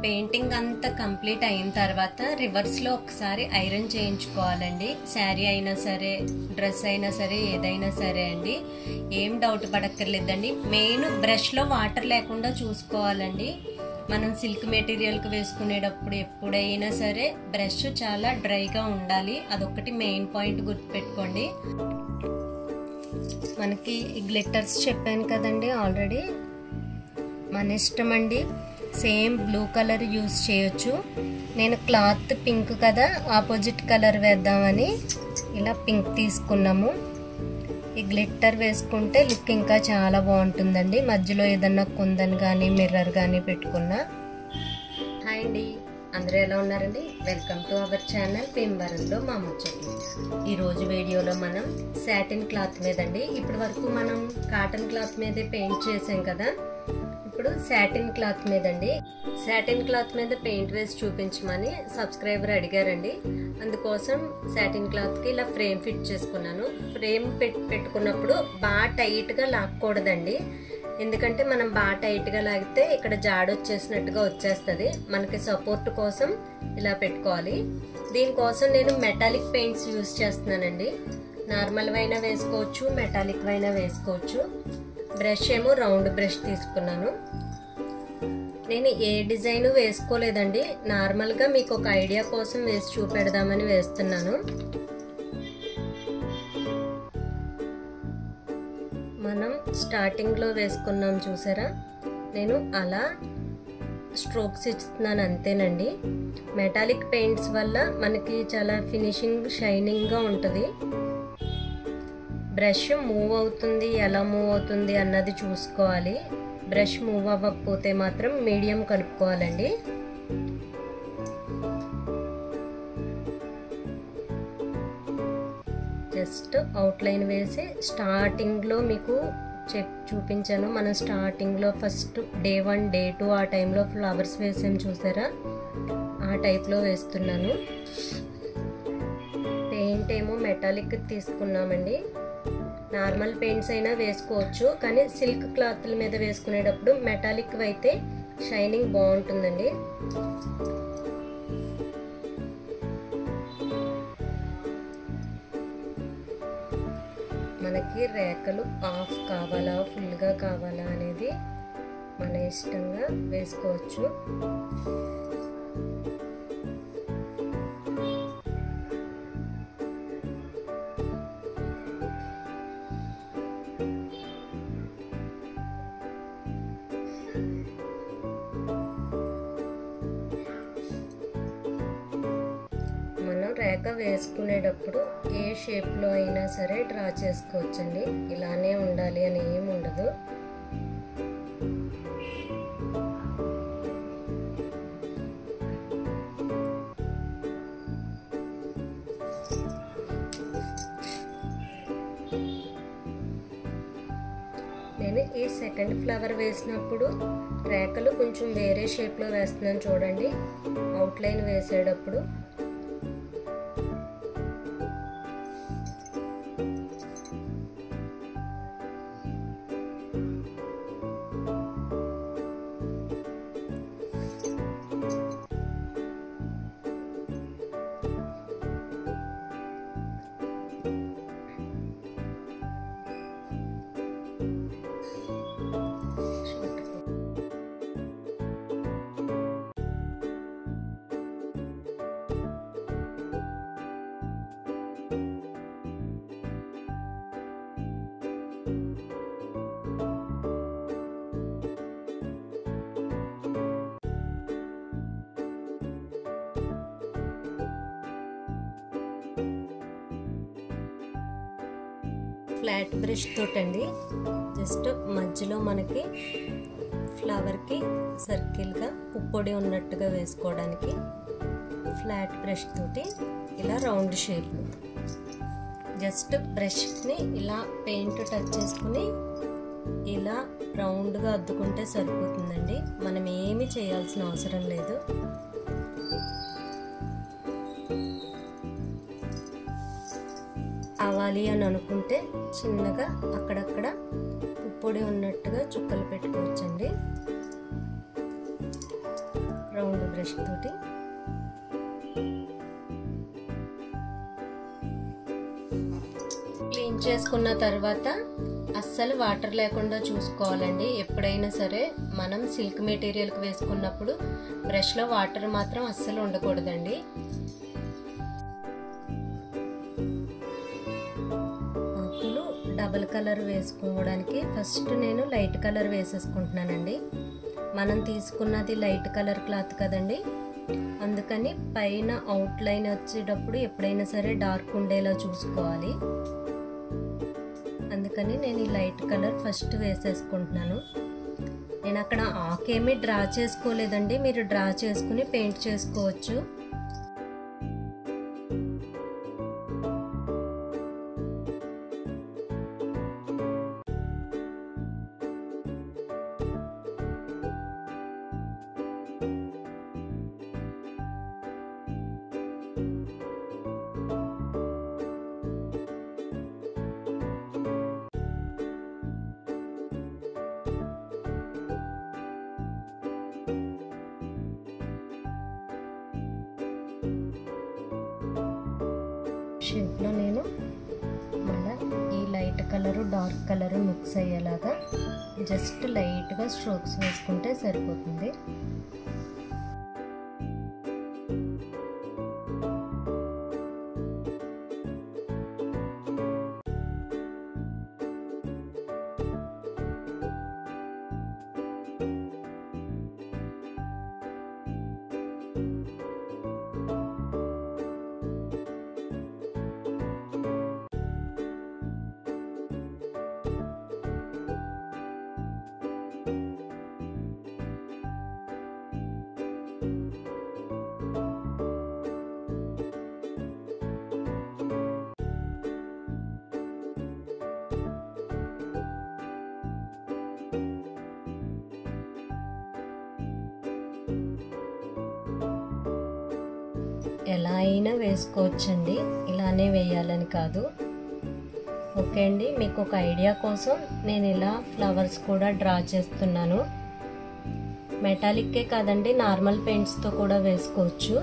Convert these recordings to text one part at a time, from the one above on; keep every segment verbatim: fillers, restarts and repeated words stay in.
Painting అంతా complete అయిన తర్వాత రివర్స్లో ఒకసారి ఐరన్ చేయించుకోవాలండి. శారీ అయినా సరే, డ్రెస్ అయినా సరే, ఏదైనా సరే అండి. ఏం డౌట్ పడక్కర్లేదండి. మెయిన్ బ్రష్లో వాటర్ లేకుండా చూసుకోవాలండి. మనం సిల్క్ మెటీరియల్కి వేసుకునేటప్పుడు ఎప్పుడైనా సరే బ్రష్ చాలా డ్రైగా ఉండాలి. అదొకటి మెయిన్ పాయింట్ గుర్తుపెట్టుకోండి. మనకి గ్లిటర్స్ చెప్పాను కదండి ఆల్రెడీ, మన ఇష్టం అండి. సేమ్ బ్లూ కలర్ యూస్ చేయొచ్చు. నేను క్లాత్ పింక్ కదా, ఆపోజిట్ కలర్ వేద్దామని ఇలా పింక్ తీసుకున్నాము. ఈ గ్లిట్టర్ వేసుకుంటే లుక్ ఇంకా చాలా బాగుంటుందండి. మధ్యలో ఏదన్నా కుందన్ కానీ మిర్రర్ కానీ పెట్టుకున్నా. హాయ్ అండి, అందరూ ఎలా ఉన్నారండి? వెల్కమ్ టు అవర్ ఛానల్ భీమవరంలో మా ముచ్చట్లు. ఈరోజు వీడియోలో మనం సాటిన్ క్లాత్ మీదండి. ఇప్పటి వరకు మనం కాటన్ క్లాత్ మీదే పెయింట్ చేసాం కదా, ఇప్పుడు సాటిన్ క్లాత్ మీదండి. సాటిన్ క్లాత్ మీద పెయింట్ వేసి చూపించమని సబ్స్క్రైబర్ అడిగారండి. అందుకోసం సాటిన్ క్లాత్కి ఇలా ఫ్రేమ్ ఫిట్ చేసుకున్నాను. ఫ్రేమ్ పెట్ పెట్టుకున్నప్పుడు బాగా టైట్గా లాక్కూడదండి. ఎందుకంటే మనం బాగా టైట్గా లాగితే ఇక్కడ జాడ వచ్చేసినట్టుగా వచ్చేస్తుంది. మనకి సపోర్ట్ కోసం ఇలా పెట్టుకోవాలి. దీనికోసం నేను మెటాలిక్ పెయింట్స్ యూజ్ చేస్తున్నానండి. నార్మల్ అయినా వేసుకోవచ్చు, మెటాలిక్ అయినా వేసుకోవచ్చు. బ్రష్ ఏమో రౌండ్ బ్రష్ తీసుకున్నాను. నేను ఏ డిజైన్ వేసుకోలేదండి, నార్మల్గా మీకు ఒక ఐడియా కోసం వేసి చూపెడదామని వేస్తున్నాను. మనం స్టార్టింగ్లో వేసుకున్నాం చూసారా, నేను అలా స్ట్రోక్స్ ఇస్తున్నాను అంతేనండి. మెటాలిక్ పెయింట్స్ వల్ల మనకి చాలా ఫినిషింగ్ షైనింగ్గా ఉంటుంది. బ్రష్ మూవ్ అవుతుంది, ఎలా మూవ్ అవుతుంది అన్నది చూసుకోవాలి. బ్రష్ మూవ్ అవ్వకపోతే మాత్రం మీడియం కలుపుకోవాలండి. జస్ట్ అవుట్లైన్ వేసి స్టార్టింగ్లో మీకు చెక్ చూపించాను. మనం స్టార్టింగ్లో first day one day two ఆ టైంలో ఫ్లవర్స్ వేసాం చూసారా, ఆ టైప్లో వేస్తున్నాను. పెయింట్ ఏమో మెటాలిక్ తీసుకున్నామండి. నార్మల్ పెయింట్స్ అయినా వేసుకోవచ్చు, కానీ సిల్క్ క్లాత్ల మీద వేసుకునేటప్పుడు మెటాలిక్ అయితే షైనింగ్ బాగుంటుందండి. మనకి రేఖలు హాఫ్ కావాలా, ఫుల్గా కావాలా అనేది మన ఇష్టంగా వేసుకోవచ్చు. రేఖ వేసుకునేటప్పుడు ఏ షేప్లో అయినా సరే డ్రా చేసుకోవచ్చండి. ఇలానే ఉండాలి అని ఏమి ఉండదు. నేను ఈ సెకండ్ ఫ్లవర్ వేసినప్పుడు రేఖలు కొంచెం వేరే షేప్లో వేస్తున్నాను చూడండి. అవుట్లైన్ వేసేటప్పుడు ఫ్లాట్ బ్రష్ తోటండి జస్ట్ మధ్యలో మనకి ఫ్లవర్కి సర్కిల్గా పుప్పొడి ఉన్నట్టుగా వేసుకోవడానికి ఫ్లాట్ బ్రష్ తోటి ఇలా రౌండ్ షేప్లో జస్ట్ బ్రష్ని ఇలా పెయింట్ టచ్ చేసుకుని ఇలా రౌండ్గా అద్దుకుంటే సరిపోతుందండి. మనం ఏమీ చేయాల్సిన అవసరం లేదు. అవ్వాలి అని అనుకుంటే చిన్నగా అక్కడక్కడ పుప్పొడి ఉన్నట్టుగా చుక్కలు పెట్టుకోవచ్చండి. రౌండ్ బ్రష్ తోటి. క్లీన్ చేసుకున్న తర్వాత అస్సలు వాటర్ లేకుండా చూసుకోవాలండి. ఎప్పుడైనా సరే మనం సిల్క్ మెటీరియల్కి వేసుకున్నప్పుడు బ్రష్లో వాటర్ మాత్రం అస్సలు ఉండకూడదండి. ఆకులు డబల్ కలర్ వేసుకోవడానికి ఫస్ట్ నేను లైట్ కలర్ వేసేసుకుంటున్నానండి. మనం తీసుకున్నది లైట్ కలర్ క్లాత్ కదండి, అందుకని పైన అవుట్ లైన్ వచ్చేటప్పుడు ఎప్పుడైనా సరే డార్క్ ఉండేలా చూసుకోవాలి. అందుకని నేను ఈ లైట్ కలర్ ఫస్ట్ వేసేసుకుంటున్నాను. నేను అక్కడ ఆకేమీ డ్రా చేసుకోలేదండి, మీరు డ్రా చేసుకుని పెయింట్ చేసుకోవచ్చు. షేప్లో నేను మళ్ళీ ఈ light colour dark colour mix అయ్యేలాగా జస్ట్ లైట్గా స్ట్రోక్స్ వేసుకుంటే సరిపోతుంది. ఎలా అయినా వేసుకోవచ్చండి, ఇలానే వేయాలని కాదు. ఓకే అండి, మీకు ఒక ఐడియా కోసం నేను ఇలా ఫ్లవర్స్ కూడా డ్రా చేస్తున్నాను. మెటాలిక్కే కాదండి, నార్మల్ పెయింట్స్తో కూడా వేసుకోవచ్చు.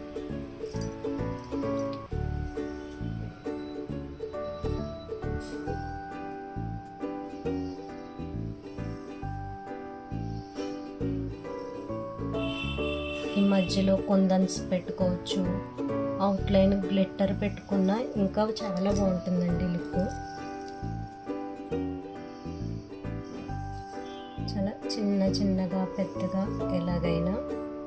ఈ మధ్యలో కుందన్స్ పెట్టుకోవచ్చు, అవుట్లైన్ గ్లిట్టర్ పెట్టుకున్నా ఇంకా చాలా బాగుంటుందండి లుక్. చాలా చిన్న చిన్నగా పెద్దగా ఎలాగైనా.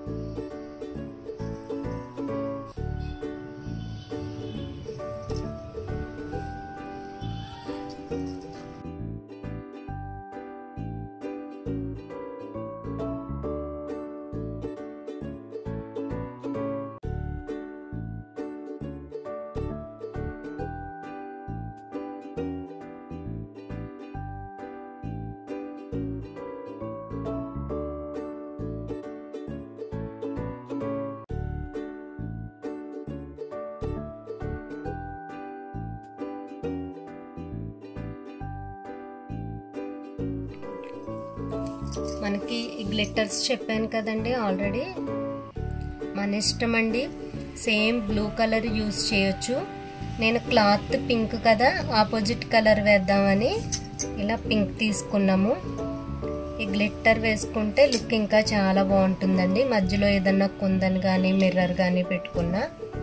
మనకి గ్లిట్టర్స్ చెప్పాను కదండి ఆల్రెడీ, మన ఇష్టం అండి. సేమ్ బ్లూ కలర్ యూస్ చేయొచ్చు. నేను క్లాత్ పింక్ కదా, ఆపోజిట్ కలర్ వేద్దామని ఇలా పింక్ తీసుకున్నాము. ఈ గ్లిట్టర్ వేసుకుంటే లుక్ ఇంకా చాలా బాగుంటుందండి. మధ్యలో ఏదన్నా కుందన్ కానీ మిర్రర్ కానీ పెట్టుకున్నా.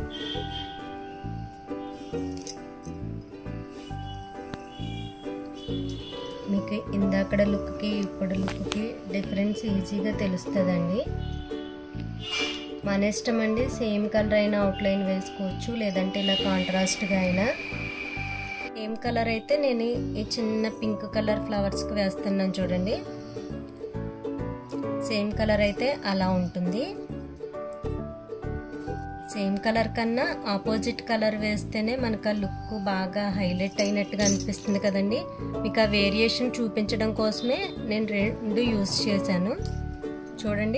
మీకు ఇందాకడ లుక్కి ఇప్పుడు లుక్కి డిఫరెన్స్ ఈజీగా తెలుస్తుందండి. మన ఇష్టం అండి, సేమ్ కలర్ అయినా అవుట్లైన్ వేసుకోవచ్చు, లేదంటే ఇలా కాంట్రాస్ట్గా అయినా. సేమ్ కలర్ అయితే నేను ఈ చిన్న పింక్ కలర్ ఫ్లవర్స్కి వేస్తున్నాను చూడండి. సేమ్ కలర్ అయితే అలా ఉంటుంది. సేమ్ కలర్ కన్నా ఆపోజిట్ కలర్ వేస్తేనే మనకు ఆ లుక్ బాగా హైలైట్ అయినట్టుగా అనిపిస్తుంది కదండి. మీకు ఆ వేరియేషన్ చూపించడం కోసమే నేను రెండు యూస్ చేశాను చూడండి.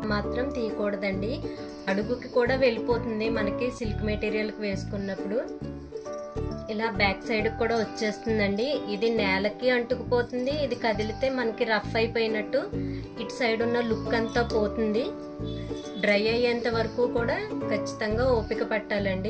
మాత్రం తీయకూడదండి, అడుగుకి కూడా వెళ్ళిపోతుంది మనకి సిల్క్ మెటీరియల్కి వేసుకున్నప్పుడు. ఇలా బ్యాక్ సైడ్ కూడా వచ్చేస్తుందండి. ఇది నేలకి అంటుకుపోతుంది, ఇది కదిలితే మనకి రఫ్ అయిపోయినట్టు ఇటు సైడ్ ఉన్న లుక్ అంతా పోతుంది. డ్రై అయ్యేంత వరకు కూడా ఖచ్చితంగా ఓపిక పట్టాలండి.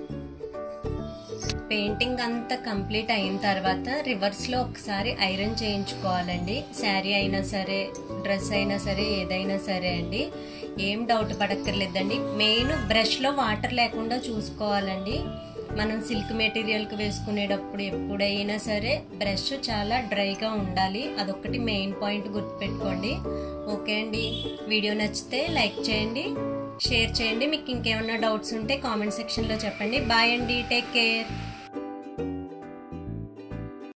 పెయింటింగ్ అంతా కంప్లీట్ అయిన తర్వాత రివర్స్లో ఒకసారి ఐరన్ చేయించుకోవాలండి. శారీ అయినా సరే, డ్రెస్ అయినా సరే, ఏదైనా సరే అండి. ఏం డౌట్ పడక్కర్లేదండి. మెయిన్ బ్రష్లో వాటర్ లేకుండా చూసుకోవాలండి. మనం సిల్క్ మెటీరియల్కి వేసుకునేటప్పుడు ఎప్పుడైనా సరే బ్రష్ చాలా డ్రైగా ఉండాలి, అదొకటి మెయిన్ పాయింట్ గుర్తుపెట్టుకోండి. ఓకే అండి, వీడియో నచ్చితే లైక్ చేయండి, షేర్ చేయండి. మీకు ఇంకేమైనా డౌట్స్ ఉంటే కామెంట్ సెక్షన్లో చెప్పండి. బాయ్ అండి, టేక్ కేర్.